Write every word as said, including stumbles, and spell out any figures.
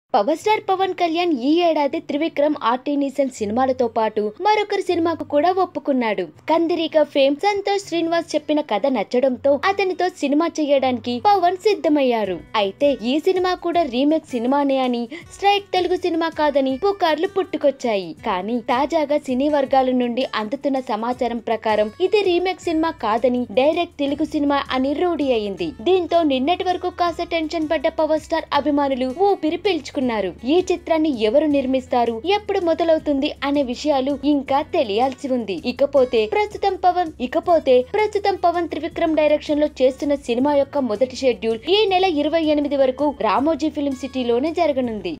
Power star Pawan Kalyan ఈ ఏడాది త్రివిక్రమ్ ఆర్టినిసన్ సినిమాలతో పాటు మరొకరి సినిమాకు కూడా ఒప్పుకున్నాడు. కందిరీగ ఫేమ్ సంతోష్ శ్రీనివాస్ చెప్పిన కథ నచ్చడంతో అతనితో సినిమా చేయడానికి పవన్ సిద్ధమయ్యారు. అయితే ఈ సినిమా కూడా రీమేక్ సినిమానే అని, స్ట్రైట్ తెలుగు సినిమా కాదని పుకార్లు పుట్టుకొచ్చాయి. కానీ తాజాగా సినీ వర్గాల నుండి అందుతున్న సమాచారం ప్రకారం ఇది రీమేక్ సినిమా కాదని, డైరెక్ట్ తెలుగు సినిమా అని రూఢి అయింది. దీంతో నిన్నటి వరకు కాస్త టెన్షన్ పడ్డ పవర్ స్టార్ అభిమానులు ఊపిరి పీల్చుకున్నారు. ఈ చిత్రాన్ని ఎవరు నిర్మిస్తారు, ఎప్పుడు మొదలవుతుంది అనే విషయాలు ఇంకా తెలియాల్సి ఉంది. ఇకపోతే ప్రస్తుతం పవన్ ఇకపోతే ప్రస్తుతం పవన్ త్రివిక్రమ్ డైరెక్షన్ లో చేస్తున్న సినిమా యొక్క మొదటి షెడ్యూల్ ఈ నెల ఇరవై ఎనిమిది వరకు రామోజీ ఫిల్మ్ సిటీలోనే జరగనుంది.